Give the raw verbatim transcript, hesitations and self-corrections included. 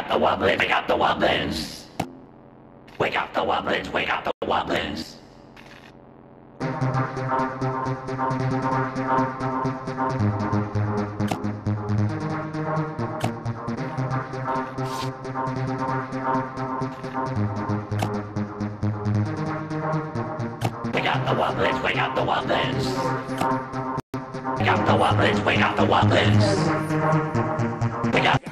up the Wobblins, wake up the Wobblins. Wake up the Wobblins, wake up the Wobblins. Wake up the Wobblins, wake up the Wobblins. Wake up the Wobblins, wake up the Wobblins. Wake up.